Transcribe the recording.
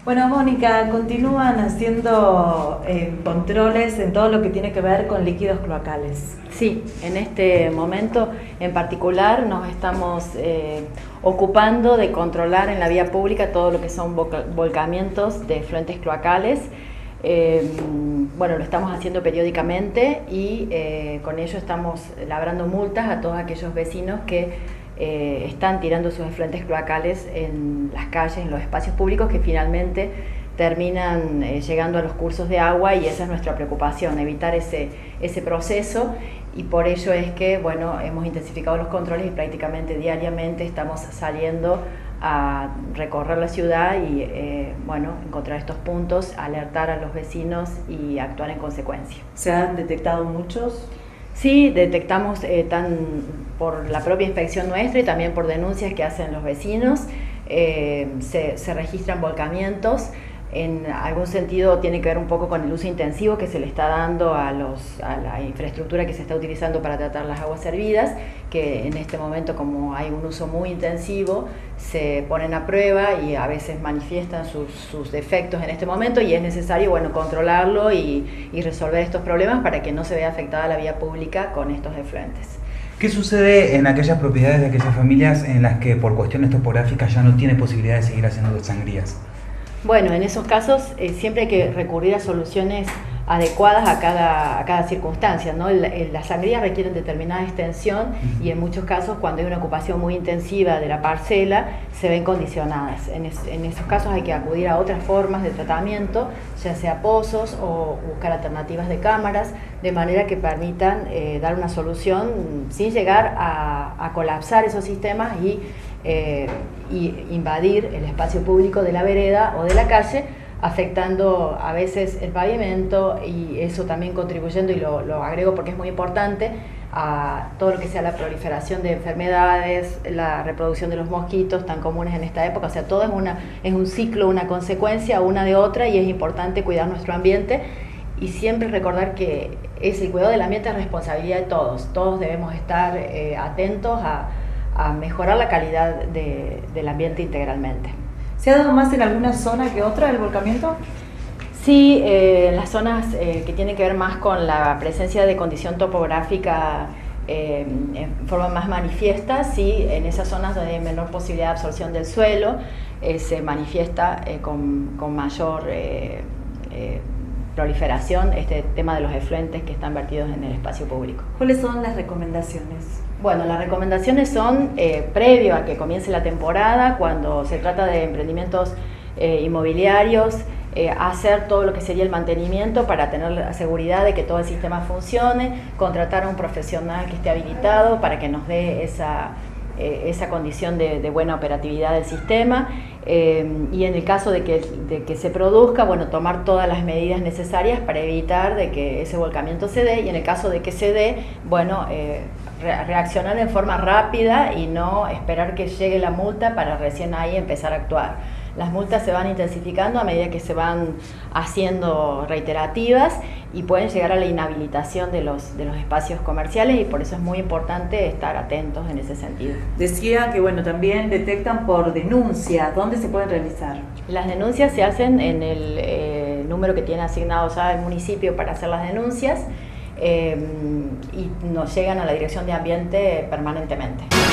Bueno, Mónica, continúan haciendo controles en todo lo que tiene que ver con líquidos cloacales. Sí, en este momento en particular nos estamos ocupando de controlar en la vía pública todo lo que son volcamientos de efluentes cloacales. Bueno, lo estamos haciendo periódicamente y con ello estamos labrando multas a todos aquellos vecinos que están tirando sus efluentes cloacales en las calles, en los espacios públicos, que finalmente terminan llegando a los cursos de agua, y esa es nuestra preocupación, evitar ese proceso, y por ello es que, bueno, hemos intensificado los controles y prácticamente diariamente estamos saliendo a recorrer la ciudad y bueno, encontrar estos puntos, alertar a los vecinos y actuar en consecuencia. ¿Se han detectado muchos? Sí, detectamos por la propia inspección nuestra y también por denuncias que hacen los vecinos. Se registran volcamientos. En algún sentido tiene que ver un poco con el uso intensivo que se le está dando a la infraestructura que se está utilizando para tratar las aguas servidas, que en este momento, como hay un uso muy intensivo, se ponen a prueba y a veces manifiestan sus defectos en este momento, y es necesario, bueno, controlarlo y resolver estos problemas para que no se vea afectada la vía pública con estos efluentes. ¿Qué sucede en aquellas propiedades de aquellas familias en las que por cuestiones topográficas ya no tiene posibilidad de seguir haciendo sangrías? Bueno, en esos casos siempre hay que recurrir a soluciones adecuadas a cada circunstancia, ¿no? Las sangrías requieren determinada extensión y en muchos casos, cuando hay una ocupación muy intensiva de la parcela, se ven condicionadas. En esos casos hay que acudir a otras formas de tratamiento, ya sea pozos o buscar alternativas de cámaras, de manera que permitan dar una solución sin llegar a colapsar esos sistemas y invadir el espacio público de la vereda o de la calle, afectando a veces el pavimento, y eso también contribuyendo, y lo agrego porque es muy importante, a todo lo que sea la proliferación de enfermedades, la reproducción de los mosquitos tan comunes en esta época. O sea, todo es un ciclo, una consecuencia una de otra, y es importante cuidar nuestro ambiente y siempre recordar que el cuidado del ambiente es responsabilidad de todos. Todos debemos estar atentos a mejorar la calidad del ambiente integralmente. ¿Se ha dado más en alguna zona que otra el volcamiento? Sí, las zonas que tienen que ver más con la presencia de condición topográfica en forma más manifiesta, sí, en esas zonas donde hay menor posibilidad de absorción del suelo, se manifiesta con mayor proliferación este tema de los efluentes que están vertidos en el espacio público. ¿Cuáles son las recomendaciones? Bueno, las recomendaciones son previo a que comience la temporada, cuando se trata de emprendimientos inmobiliarios, hacer todo lo que sería el mantenimiento para tener la seguridad de que todo el sistema funcione, contratar a un profesional que esté habilitado para que nos dé esa condición de buena operatividad del sistema, y en el caso de que se produzca, bueno, tomar todas las medidas necesarias para evitar de que ese volcamiento se dé, y en el caso de que se dé, bueno, reaccionar de forma rápida y no esperar que llegue la multa para recién ahí empezar a actuar. Las multas se van intensificando a medida que se van haciendo reiterativas y pueden llegar a la inhabilitación de los espacios comerciales, y por eso es muy importante estar atentos en ese sentido. Decía que, bueno, también detectan por denuncia. ¿Dónde se pueden realizar? Las denuncias se hacen en el número que tiene asignado ya el municipio para hacer las denuncias, y nos llegan a la Dirección de Ambiente permanentemente.